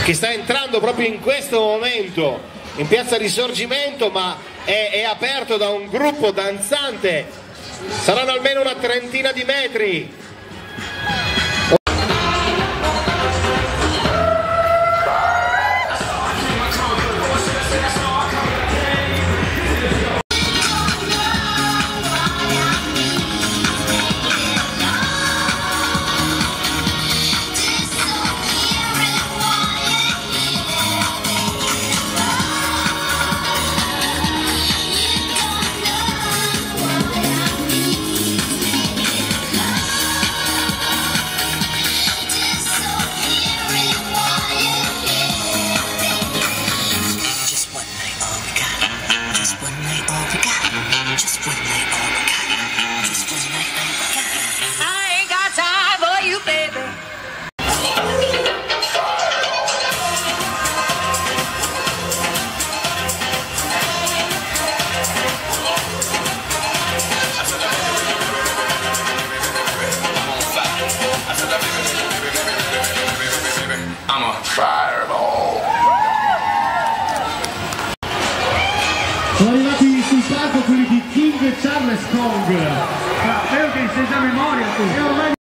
che sta entrando proprio in questo momento in piazza Risorgimento, ma è aperto da un gruppo danzante, saranno almeno una trentina di metri. Sono arrivati sul palco quelli di King Charles Kong. Spero che sei già a memoria tu.